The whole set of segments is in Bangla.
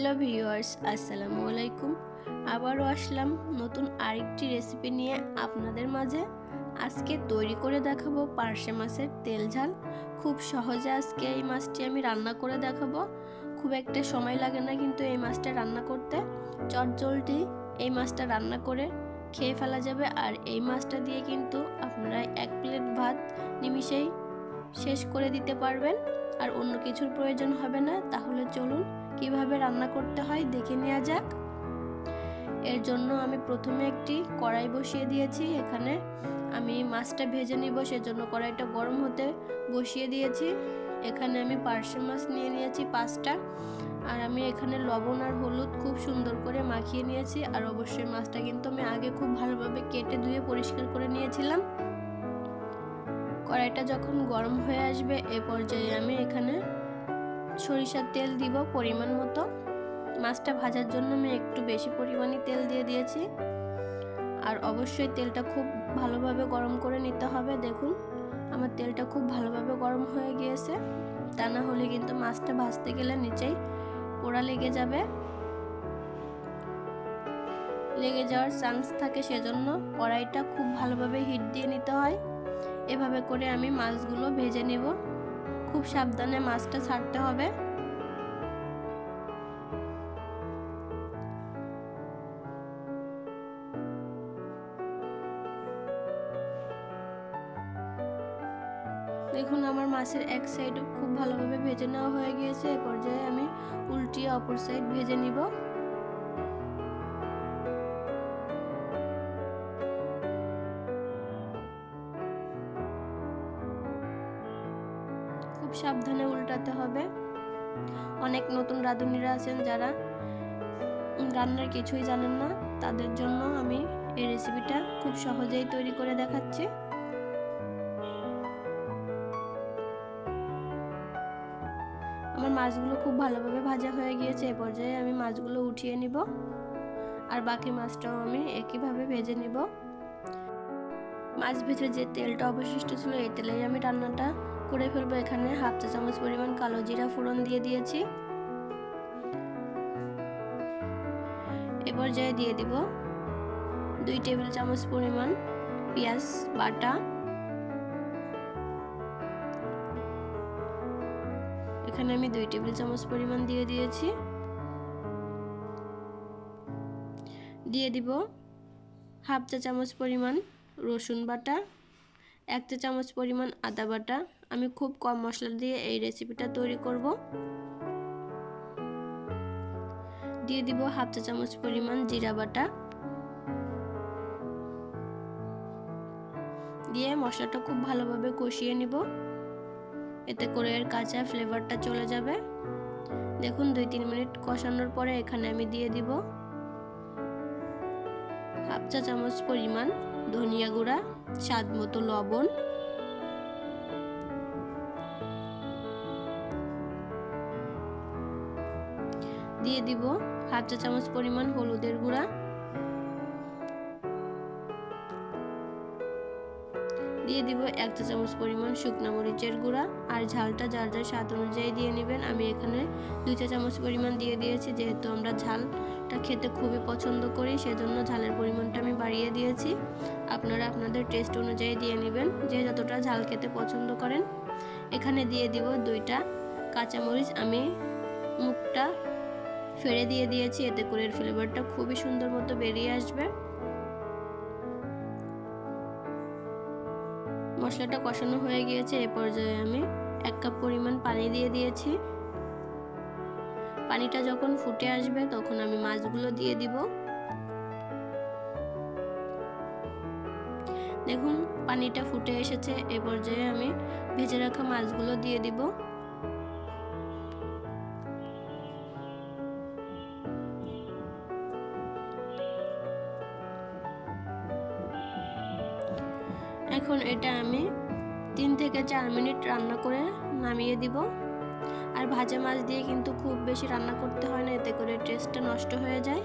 হ্যালো ভিউয়ার্স, আসসালামু আলাইকুম। আবারও আসলাম নতুন আরেকটি রেসিপি নিয়ে আপনাদের মাঝে। আজকে তৈরি করে দেখাবো পার্শে মাছের তেল ঝাল। খুব সহজে আজকে এই মাছটি আমি রান্না করে দেখাবো। খুব একটা সময় লাগে না কিন্তু এই মাছটা রান্না করতে। চটজলদি এই মাছটা রান্না করে খেয়ে ফেলা যাবে। আর এই মাছটা দিয়ে কিন্তু আপনারা এক প্লেট ভাত নিমিষেই শেষ করে দিতে পারবেন, আর অন্য কিছুর প্রয়োজন হবে না। তাহলে চলুন কিভাবে রান্না করতে হয় দেখে নেওয়া যাক। এর জন্য আমি প্রথমে একটি কড়াই বসিয়ে দিয়েছি। এখানে আমি মাছটা ভেজে নিব, সেজন্য কড়াইটা গরম হতে বসিয়ে দিয়েছি। এখানে আমি পার্শে মাছ নিয়ে নিয়েছি 5টা, আর আমি এখানে লবণ আর হলুদ খুব সুন্দর করে মাখিয়ে নিয়েছি। আর অবশ্যই মাছটা কিন্তু আমি আগে খুব ভালোভাবে কেটে ধুয়ে পরিষ্কার করে নিয়েছিলাম। কড়াইটা যখন গরম হয়ে আসবে এ পর্যায়ে আমি এখানে সরিষার তেল দিব পরিমাণ মতো। মাছটা ভাজার জন্য আমি একটু বেশি পরিমাণে তেল দিয়ে দিয়েছি। আর অবশ্যই তেলটা খুব ভালোভাবে গরম করে নিতে হবে। দেখুন আমার তেলটা খুব ভালোভাবে গরম হয়ে গিয়েছে, তা না হলে কিন্তু মাছটা ভাজতে গেলে নিচেই পোড়া লেগে যাবে, লেগে যাওয়ার চান্স থাকে। সেজন্য কড়াইটা খুব ভালোভাবে হিট দিয়ে নিতে হয়। এভাবে করে আমি মাছগুলো ভেজে নেব। খুব সাবধানে মাছটা ছাড়তে হবে। দেখুন আমার মাছের এক সাইড খুব ভালোভাবে ভেজে নেওয়া হয়ে গিয়েছে। এই পর্যায়ে আমি উল্টিয়ে অপর সাইড ভেজে নিব। খুব সাবধানে উল্টাতে হবে। অনেক নতুন রাঁধুনিরা আছেন যারা রান্নার কিছুই জানেন না, তাদের জন্য আমি এই রেসিপিটা খুব সহজেই তৈরি করে দেখাচ্ছি। আমার মাছগুলো খুব ভালোভাবে ভাজা হয়ে গিয়েছে। এই পর্যায়ে আমি মাছগুলো উঠিয়ে নিব, আর বাকি মাছটাও আমি একইভাবে ভেজে নিব। মাছ ভেজে যে তেলটা অবশিষ্ট ছিল এই তেলেই আমি রান্নাটা করে ফেলবো। এখানে হাফ চা চামচ পরিমাণ কালো জিরা ফোড়ন দিয়ে দিয়েছি। এ পর্যায়ে দিয়ে দিব 2 টেবিল চামচ পরিমাণ পেঁয়াজ বাটা। এখানে আমি 2 টেবিল চামচ পরিমাণ দিয়ে দিয়েছি। দিয়ে দিব হাফ চা চামচ পরিমাণ রসুন বাটা, 1 চা চামচ পরিমাণ আদা বাটা। আমি খুব কম মশলা দিয়ে এই রেসিপিটা তৈরি করব। দিয়ে দিব হাফ চা চামচ পরিমাণ জিরা বাটা। দিয়ে মশলাটা খুব ভালোভাবে কষিয়ে নিব, এতে করে এর কাঁচা ফ্লেভারটা চলে যাবে। দেখুন 2-3 মিনিট কষানোর পরে এখানে আমি দিয়ে দিব হাফ চা চামচ পরিমাণ ধনিয়া গুঁড়া, স্বাদ মতো লবণ, দিয়ে দিব হাফ চা চামচ পরিমাণ হলুদের গুঁড়া, দিয়ে দিব 1 চা চামচ পরিমাণ শুকনো মরিচের গুঁড়া। আর ঝালটা যার যার স্বাদ অনুযায়ী দিয়ে নেবেন। আমি এখানে 2 চা চামচ পরিমাণ দিয়ে দিয়েছি, যেহেতু আমরা ঝালটা খেতে খুবই পছন্দ করি, সেজন্য ঝালের পরিমাণটা আমি বাড়িয়ে দিয়েছি। আপনারা আপনাদের টেস্ট অনুযায়ী দিয়ে নেবেন, যে যতটা ঝাল খেতে পছন্দ করেন। এখানে দিয়ে দিব 2টা কাঁচামরিচ, আমি মুখটা ফেড়ে দিয়ে দিয়েছি, এতে করে এর ফ্লেভারটা খুবই সুন্দর মতো বেরিয়ে আসবে। মশলাটা কষানো হয়ে গিয়েছে। এই পর্যায়ে আমি 1 কাপ পরিমাণ পানি দিয়ে দিয়েছি। পানিটা যখন ফুটে আসবে তখন আমি মাছগুলো দিয়ে দিব। দেখুন পানিটা ফুটে এসেছে। এই পর্যায়ে আমি ভেজে রাখা মাছগুলো দিয়ে দিব। এখন এটা আমি 3 থেকে 4 মিনিট রান্না করে নামিয়ে দিব। আর ভাজা মাছ দিয়ে কিন্তু খুব বেশি রান্না করতে হয় না, এতে করে টেস্টটা নষ্ট হয়ে যায়।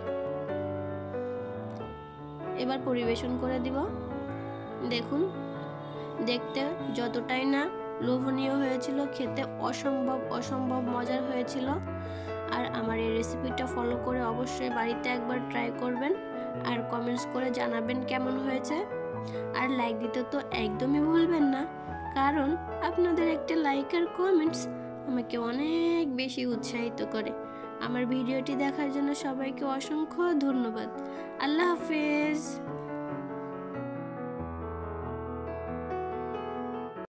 এবার পরিবেশন করে দিব। দেখুন দেখতে যতটাই না লোভনীয় হয়েছিল, খেতে অসম্ভব মজার হয়েছিল। আর আমার এই রেসিপিটা ফলো করে অবশ্যই বাড়িতে একবার ট্রাই করবেন আর কমেন্টস করে জানাবেন কেমন হয়েছে। আর লাইক দিতে তো একদমই ভুলবেন না, কারণ আপনাদের একটা লাইক আর কমেন্টস আমাকে অনেক বেশি উৎসাহিত করে। আমার ভিডিওটি দেখার জন্য সবাইকে অসংখ্য ধন্যবাদ। আল্লাহ হাফেজ।